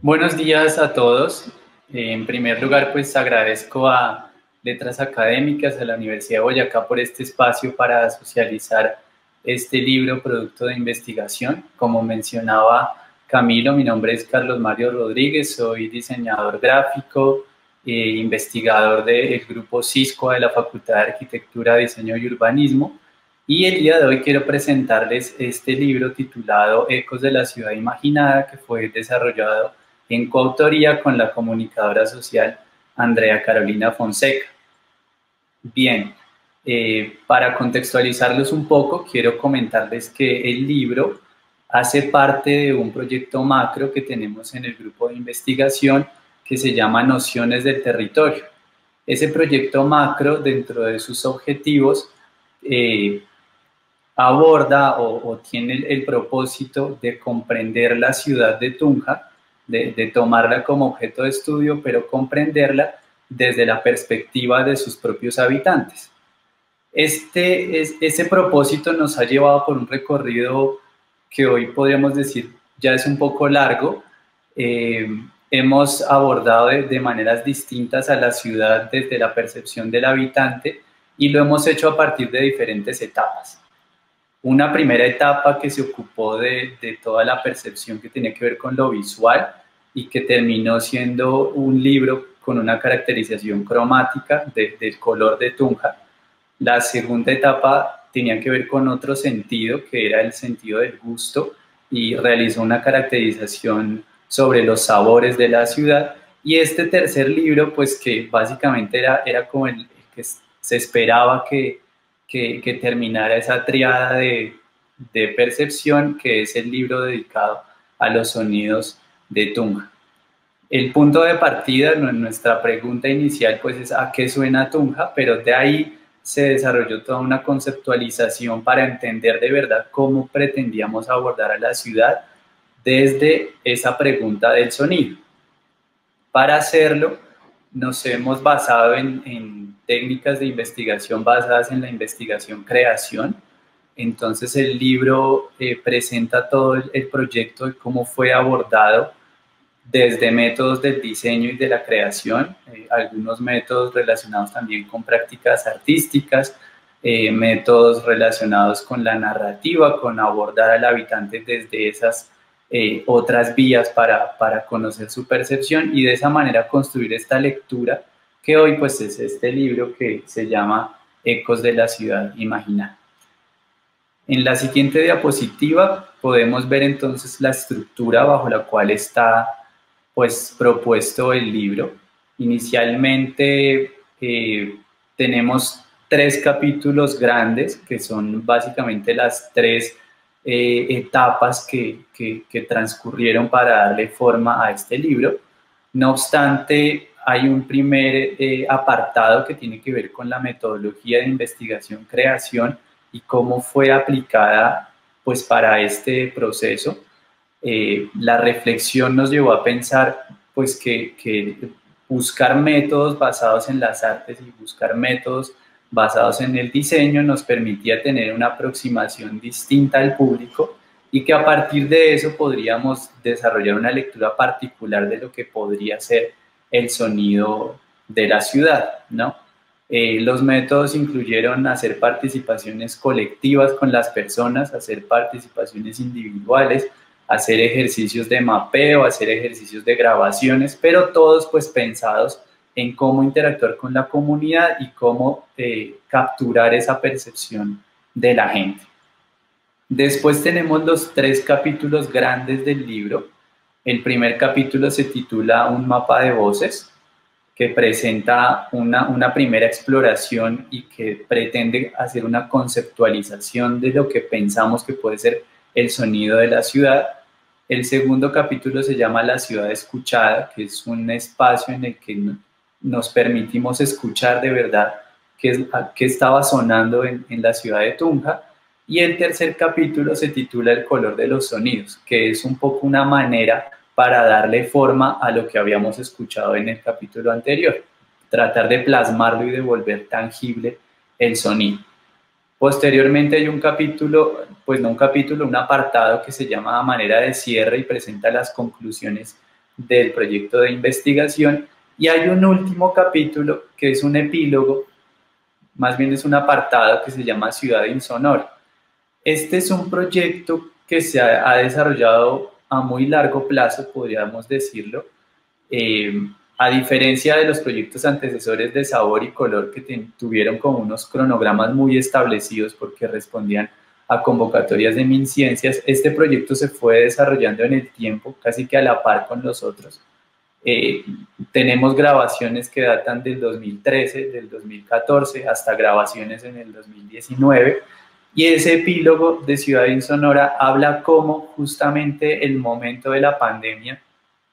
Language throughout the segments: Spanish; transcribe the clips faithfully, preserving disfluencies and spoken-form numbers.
Buenos días a todos. Eh, en primer lugar, pues agradezco a Letras Académicas, a la Universidad de Boyacá por este espacio para socializar este libro, producto de investigación. Como mencionaba Camilo, mi nombre es Carlos Mario Rodríguez, soy diseñador gráfico, eh, investigador del grupo CISCOA de la Facultad de Arquitectura, Diseño y Urbanismo. Y el día de hoy quiero presentarles este libro titulado Ecos de la Ciudad Imaginada, que fue desarrollado en coautoría con la comunicadora social Andrea Carolina Fonseca. Bien, eh, para contextualizarlos un poco, quiero comentarles que el libro hace parte de un proyecto macro que tenemos en el grupo de investigación que se llama Nociones del Territorio. Ese proyecto macro, dentro de sus objetivos, eh, aborda o, o tiene el, el propósito de comprender la ciudad de Tunja, de, de tomarla como objeto de estudio, pero comprenderla desde la perspectiva de sus propios habitantes. Este, es, ese propósito nos ha llevado por un recorrido que hoy podríamos decir ya es un poco largo. Eh, hemos abordado de, de maneras distintas a la ciudad desde la percepción del habitante y lo hemos hecho a partir de diferentes etapas. Una primera etapa que se ocupó de, de toda la percepción que tenía que ver con lo visual y que terminó siendo un libro con una caracterización cromática de, del color de Tunja. La segunda etapa tenía que ver con otro sentido, que era el sentido del gusto, y realizó una caracterización sobre los sabores de la ciudad. Y este tercer libro, pues que básicamente era, era como el que se esperaba que, que, que terminara esa triada de, de percepción, que es el libro dedicado a los sonidos de Tunja. El punto de partida, nuestra pregunta inicial, pues es ¿a qué suena Tunja? Pero de ahí se desarrolló toda una conceptualización para entender de verdad cómo pretendíamos abordar a la ciudad desde esa pregunta del sonido. Para hacerlo, nos hemos basado en, en técnicas de investigación basadas en la investigación-creación. Entonces el libro eh, presenta todo el, el proyecto de cómo fue abordado desde métodos del diseño y de la creación, eh, algunos métodos relacionados también con prácticas artísticas, eh, métodos relacionados con la narrativa, con abordar al habitante desde esas eh, otras vías para, para conocer su percepción y de esa manera construir esta lectura que hoy pues es este libro que se llama Ecos de la Ciudad Imaginada. En la siguiente diapositiva podemos ver entonces la estructura bajo la cual está pues propuesto el libro. Inicialmente eh, tenemos tres capítulos grandes que son básicamente las tres eh, etapas que, que, que transcurrieron para darle forma a este libro. No obstante, hay un primer eh, apartado que tiene que ver con la metodología de investigación-creación y cómo fue aplicada pues para este proceso. Eh, la reflexión nos llevó a pensar pues que, que buscar métodos basados en las artes y buscar métodos basados en el diseño nos permitía tener una aproximación distinta al público y que a partir de eso podríamos desarrollar una lectura particular de lo que podría ser el sonido de la ciudad, ¿no? Eh, los métodos incluyeron hacer participaciones colectivas con las personas, hacer participaciones individuales, hacer ejercicios de mapeo, hacer ejercicios de grabaciones, pero todos pues pensados en cómo interactuar con la comunidad y cómo eh, capturar esa percepción de la gente. Después tenemos los tres capítulos grandes del libro. El primer capítulo se titula Un mapa de voces, que presenta una, una primera exploración y que pretende hacer una conceptualización de lo que pensamos que puede ser el sonido de la ciudad. El segundo capítulo se llama La ciudad escuchada, que es un espacio en el que nos permitimos escuchar de verdad qué, qué estaba sonando en, en la ciudad de Tunja. Y el tercer capítulo se titula El color de los sonidos, que es un poco una manera para darle forma a lo que habíamos escuchado en el capítulo anterior, tratar de plasmarlo y de volver tangible el sonido. Posteriormente hay un capítulo, pues no un capítulo, un apartado que se llama A manera de cierre y presenta las conclusiones del proyecto de investigación. Y hay un último capítulo que es un epílogo, más bien es un apartado que se llama Ciudad Insonora. Este es un proyecto que se ha, ha desarrollado a muy largo plazo, podríamos decirlo, eh, a diferencia de los proyectos antecesores de Sabor y Color que ten, tuvieron como unos cronogramas muy establecidos porque respondían a convocatorias de MinCiencias. Este proyecto se fue desarrollando en el tiempo, casi que a la par con los otros. Eh, tenemos grabaciones que datan del dos mil trece, del dos mil catorce, hasta grabaciones en el dos mil diecinueve, y ese epílogo de Ciudad Insonora habla cómo justamente el momento de la pandemia,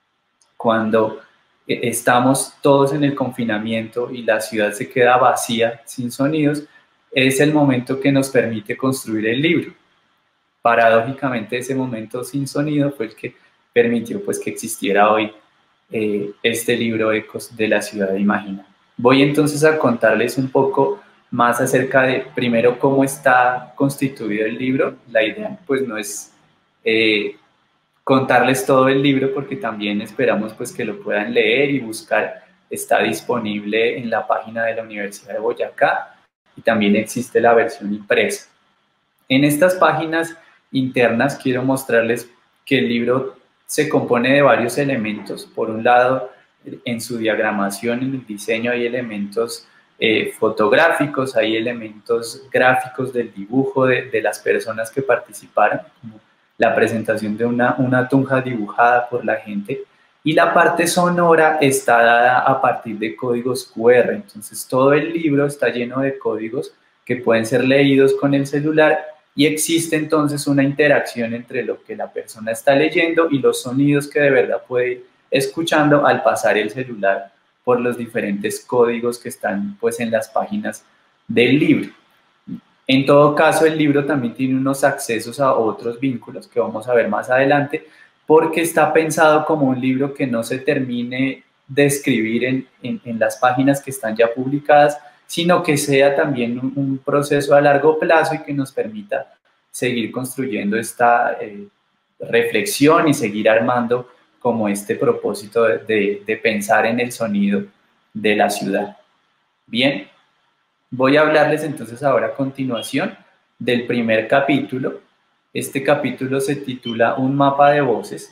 cuando estamos todos en el confinamiento y la ciudad se queda vacía, sin sonidos, es el momento que nos permite construir el libro. Paradójicamente, ese momento sin sonido fue el que permitió pues, que existiera hoy eh, este libro Ecos de la Ciudad Imagina. Voy entonces a contarles un poco más acerca de, primero, cómo está constituido el libro. La idea pues no es eh, contarles todo el libro, porque también esperamos pues, que lo puedan leer y buscar. Está disponible en la página de la Universidad de Boyacá y también existe la versión impresa. En estas páginas internas quiero mostrarles que el libro se compone de varios elementos. Por un lado, en su diagramación, en el diseño, hay elementos eh, fotográficos, hay elementos gráficos del dibujo de, de las personas que participaron, como la presentación de una, una tunja dibujada por la gente, y la parte sonora está dada a partir de códigos cu erre. Entonces, todo el libro está lleno de códigos que pueden ser leídos con el celular, y existe entonces una interacción entre lo que la persona está leyendo y los sonidos que de verdad puede ir escuchando al pasar el celular por los diferentes códigos que están pues, en las páginas del libro. En todo caso, el libro también tiene unos accesos a otros vínculos que vamos a ver más adelante, porque está pensado como un libro que no se termine de escribir en, en, en las páginas que están ya publicadas, sino que sea también un, un proceso a largo plazo y que nos permita seguir construyendo esta eh, reflexión y seguir armando como este propósito de, de, de pensar en el sonido de la ciudad. Bien, voy a hablarles entonces ahora a continuación del primer capítulo. Este capítulo se titula Un mapa de voces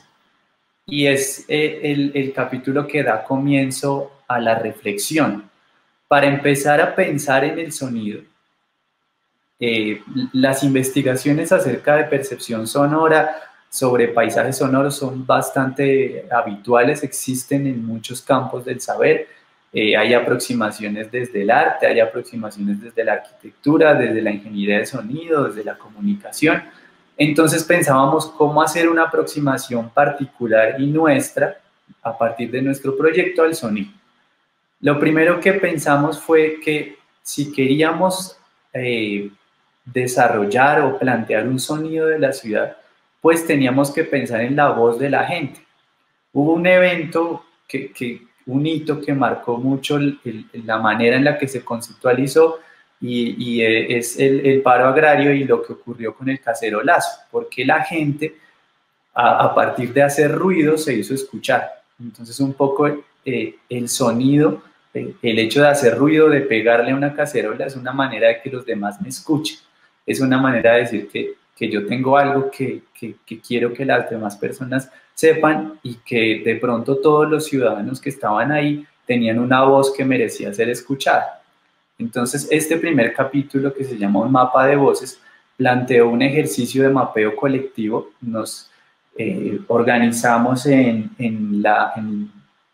y es eh, el, el capítulo que da comienzo a la reflexión. Para empezar a pensar en el sonido, eh, las investigaciones acerca de percepción sonora sobre paisajes sonoros son bastante habituales, existen en muchos campos del saber. Eh, hay aproximaciones desde el arte, hay aproximaciones desde la arquitectura, desde la ingeniería de sonido, desde la comunicación. Entonces pensábamos cómo hacer una aproximación particular y nuestra a partir de nuestro proyecto al sonido. Lo primero que pensamos fue que si queríamos eh, desarrollar o plantear un sonido de la ciudad, pues teníamos que pensar en la voz de la gente. Hubo un evento, que, que, un hito que marcó mucho el, el, la manera en la que se conceptualizó y, y es el, el paro agrario y lo que ocurrió con el cacerolazo, porque la gente a, a partir de hacer ruido se hizo escuchar. Entonces un poco eh, el sonido, eh, el hecho de hacer ruido, de pegarle a una cacerola, es una manera de que los demás me escuchen. Es una manera de decir que, que yo tengo algo que, que, que quiero que las demás personas sepan y que de pronto todos los ciudadanos que estaban ahí tenían una voz que merecía ser escuchada. Entonces este primer capítulo, que se llama Un mapa de voces, planteó un ejercicio de mapeo colectivo. Nos eh, organizamos en, en, la, en,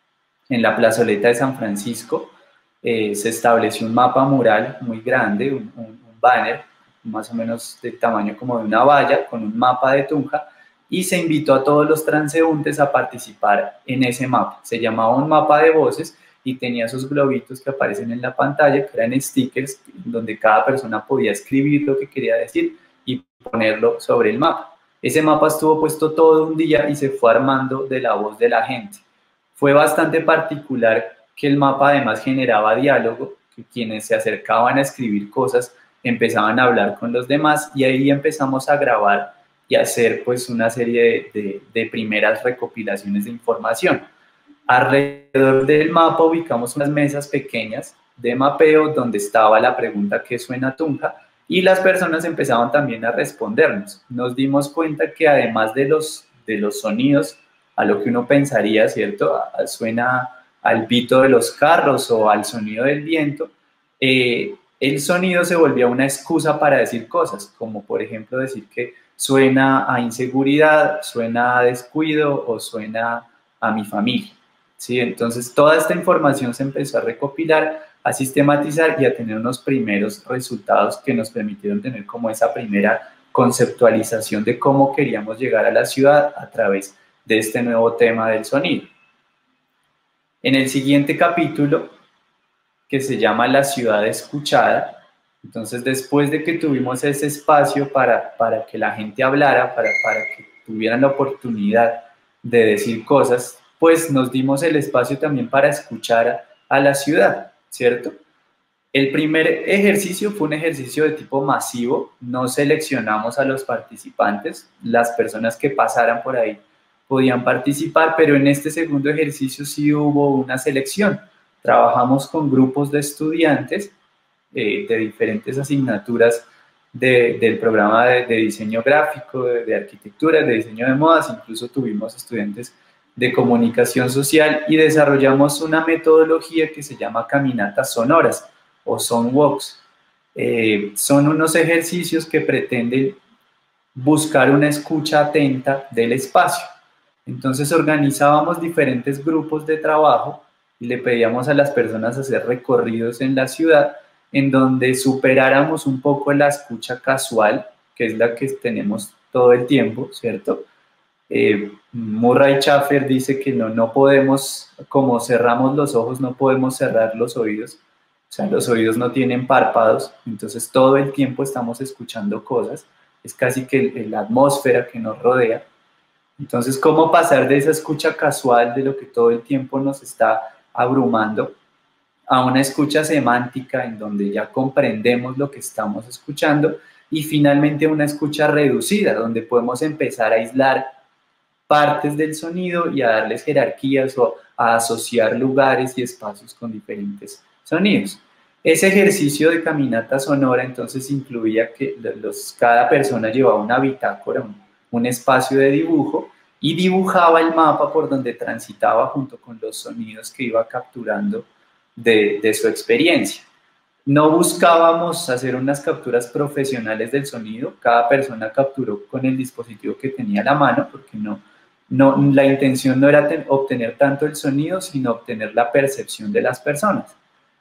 en la plazoleta de San Francisco. Eh, se estableció un mapa mural muy grande, un, un, un banner más o menos del tamaño como de una valla, con un mapa de Tunja, y se invitó a todos los transeúntes a participar en ese mapa. Se llamaba Un mapa de voces y tenía esos globitos que aparecen en la pantalla, que eran stickers, donde cada persona podía escribir lo que quería decir y ponerlo sobre el mapa. Ese mapa estuvo puesto todo un día y se fue armando de la voz de la gente. Fue bastante particular que el mapa además generaba diálogo, que quienes se acercaban a escribir cosas empezaban a hablar con los demás, y ahí empezamos a grabar y hacer pues una serie de, de, de primeras recopilaciones de información. Alrededor del mapa ubicamos unas mesas pequeñas de mapeo donde estaba la pregunta ¿qué suena Tunja? Y las personas empezaban también a respondernos. Nos dimos cuenta que además de los, de los sonidos, a lo que uno pensaría, ¿cierto? Suena al pito de los carros o al sonido del viento, eh, el sonido se volvía una excusa para decir cosas, como por ejemplo decir que suena a inseguridad, suena a descuido o suena a mi familia. ¿Sí? Entonces toda esta información se empezó a recopilar, a sistematizar y a tener unos primeros resultados que nos permitieron tener como esa primera conceptualización de cómo queríamos llegar a la ciudad a través de este nuevo tema del sonido. En el siguiente capítulo, que se llama La ciudad escuchada, entonces después de que tuvimos ese espacio para, para que la gente hablara, para, para que tuvieran la oportunidad de decir cosas, pues nos dimos el espacio también para escuchar a, a la ciudad, ¿cierto? El primer ejercicio fue un ejercicio de tipo masivo, no seleccionamos a los participantes, las personas que pasaran por ahí podían participar, pero en este segundo ejercicio sí hubo una selección. Trabajamos con grupos de estudiantes eh, de diferentes asignaturas de, del programa de, de diseño gráfico, de, de arquitectura, de diseño de modas, incluso tuvimos estudiantes de comunicación social y desarrollamos una metodología que se llama caminatas sonoras o sound walks. Eh, son unos ejercicios que pretenden buscar una escucha atenta del espacio. Entonces organizábamos diferentes grupos de trabajo y le pedíamos a las personas hacer recorridos en la ciudad en donde superáramos un poco la escucha casual, que es la que tenemos todo el tiempo, ¿cierto? Eh, Murray Schafer dice que no, no podemos, como cerramos los ojos, no podemos cerrar los oídos. O sea, los oídos no tienen párpados, entonces todo el tiempo estamos escuchando cosas. Es casi que la atmósfera que nos rodea. Entonces, ¿cómo pasar de esa escucha casual, de lo que todo el tiempo nos está abrumando, a una escucha semántica en donde ya comprendemos lo que estamos escuchando y finalmente una escucha reducida, donde podemos empezar a aislar partes del sonido y a darles jerarquías o a asociar lugares y espacios con diferentes sonidos? Ese ejercicio de caminata sonora entonces incluía que los, cada persona llevaba una bitácora, un, un espacio de dibujo y dibujaba el mapa por donde transitaba junto con los sonidos que iba capturando de, de su experiencia. No buscábamos hacer unas capturas profesionales del sonido, cada persona capturó con el dispositivo que tenía a la mano, porque no, no, la intención no era ten, obtener tanto el sonido, sino obtener la percepción de las personas.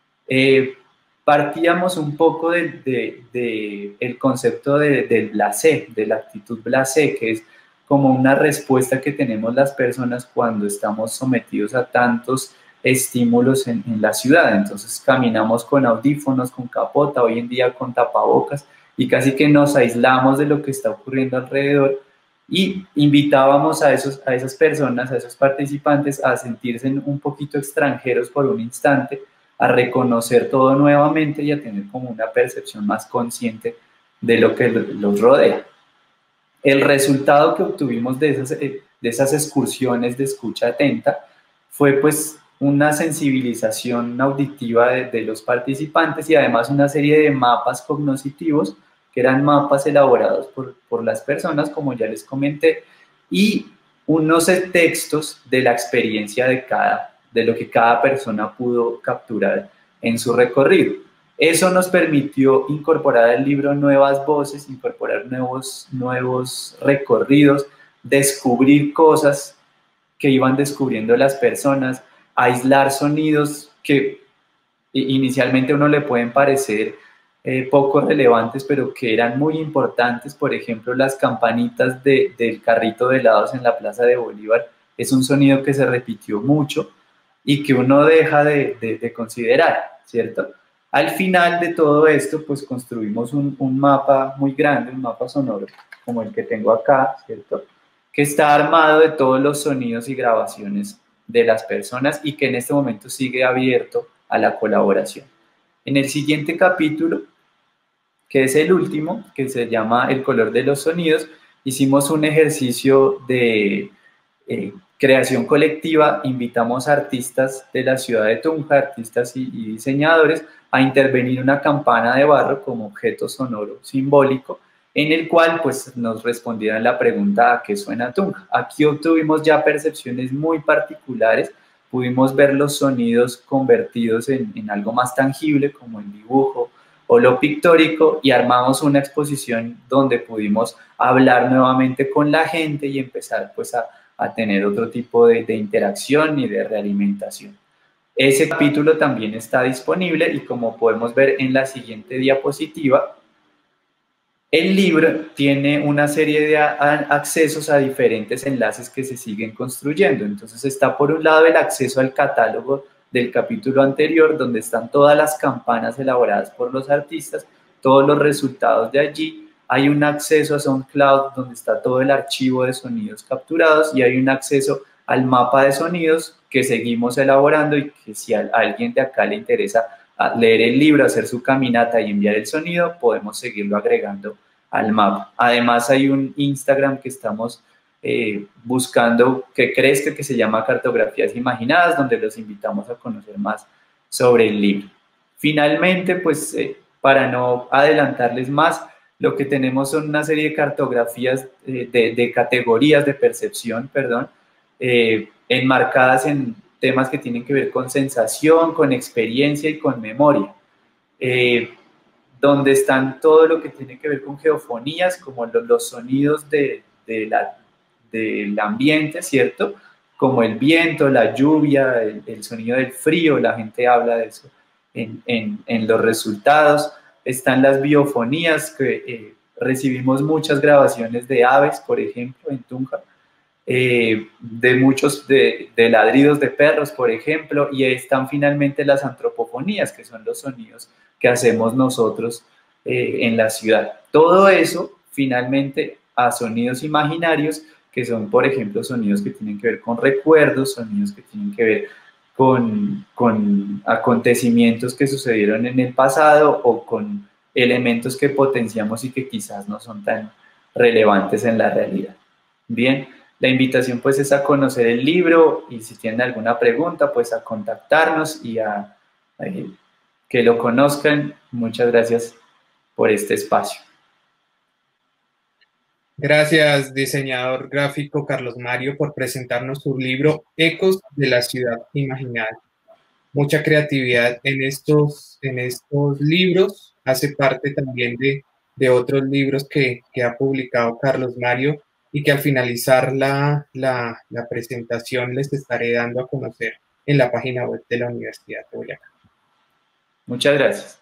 Eh, partíamos un poco del de, de, de concepto de, del blasé, de la actitud blasé, que es como una respuesta que tenemos las personas cuando estamos sometidos a tantos estímulos en, en la ciudad. Entonces caminamos con audífonos, con capota, hoy en día con tapabocas, y casi que nos aislamos de lo que está ocurriendo alrededor y invitábamos a, esos, a esas personas, a esos participantes a sentirse un poquito extranjeros por un instante, a reconocer todo nuevamente y a tener como una percepción más consciente de lo que los rodea. El resultado que obtuvimos de esas, de esas excursiones de escucha atenta fue pues una sensibilización auditiva de, de los participantes y además una serie de mapas cognitivos que eran mapas elaborados por, por las personas, como ya les comenté, y unos textos de la experiencia de, cada, de lo que cada persona pudo capturar en su recorrido. Eso nos permitió incorporar al libro nuevas voces, incorporar nuevos, nuevos recorridos, descubrir cosas que iban descubriendo las personas, aislar sonidos que inicialmente a uno le pueden parecer eh, poco relevantes, pero que eran muy importantes. Por ejemplo, las campanitas de, del carrito de helados en la Plaza de Bolívar es un sonido que se repitió mucho y que uno deja de, de, de considerar, ¿cierto? Al final de todo esto, pues construimos un, un mapa muy grande, un mapa sonoro, como el que tengo acá, ¿cierto?, que está armado de todos los sonidos y grabaciones de las personas y que en este momento sigue abierto a la colaboración. En el siguiente capítulo, que es el último, que se llama El color de los sonidos, hicimos un ejercicio de eh, creación colectiva, invitamos a artistas de la ciudad de Tunja, artistas y, y diseñadores, a intervenir una campana de barro como objeto sonoro simbólico, en el cual pues nos respondieran la pregunta ¿a qué suena Tunja? Aquí obtuvimos ya percepciones muy particulares, pudimos ver los sonidos convertidos en, en algo más tangible como el dibujo o lo pictórico, y armamos una exposición donde pudimos hablar nuevamente con la gente y empezar pues a, a tener otro tipo de, de interacción y de realimentación. Ese capítulo también está disponible y como podemos ver en la siguiente diapositiva, el libro tiene una serie de accesos a diferentes enlaces que se siguen construyendo. Entonces está por un lado el acceso al catálogo del capítulo anterior, donde están todas las campanas elaboradas por los artistas, todos los resultados de allí. Hay un acceso a SoundCloud, donde está todo el archivo de sonidos capturados, y hay un acceso al mapa de sonidos que seguimos elaborando, y que si a alguien de acá le interesa leer el libro, hacer su caminata y enviar el sonido, podemos seguirlo agregando al mapa. Además hay un Instagram que estamos eh, buscando que crezca, que se llama Cartografías Imaginadas, donde los invitamos a conocer más sobre el libro. Finalmente, pues eh, para no adelantarles más, lo que tenemos son una serie de cartografías, eh, de, de categorías de percepción, perdón, eh, enmarcadas en temas que tienen que ver con sensación, con experiencia y con memoria, eh, donde están todo lo que tiene que ver con geofonías, como los, los sonidos de, de la, del ambiente, ¿cierto? Como el viento, la lluvia, el, el sonido del frío, la gente habla de eso en, en, en los resultados. Están las biofonías, que eh, recibimos muchas grabaciones de aves, por ejemplo, en Tunja, Eh, de muchos de, de ladridos de perros, por ejemplo, y están finalmente las antropofonías, que son los sonidos que hacemos nosotros eh, en la ciudad. Todo eso finalmente a sonidos imaginarios, que son, por ejemplo, sonidos que tienen que ver con recuerdos, sonidos que tienen que ver con, con acontecimientos que sucedieron en el pasado, o con elementos que potenciamos y que quizás no son tan relevantes en la realidad. Bien. La invitación pues es a conocer el libro, y si tienen alguna pregunta pues a contactarnos y a, a que lo conozcan. Muchas gracias por este espacio. Gracias, diseñador gráfico Carlos Mario, por presentarnos su libro Ecos de la Ciudad Imaginada. Mucha creatividad en estos, en estos libros, hace parte también de, de otros libros que, que ha publicado Carlos Mario, y que al finalizar la, la, la presentación les estaré dando a conocer en la página web de la Universidad de Boyacá. Muchas gracias.